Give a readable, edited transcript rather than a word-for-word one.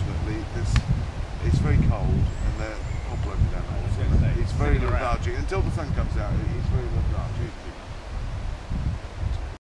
unfortunately, it's very cold and they're hot-blooded animals. It's very lethargic. Until the sun comes out, it's very lethargic.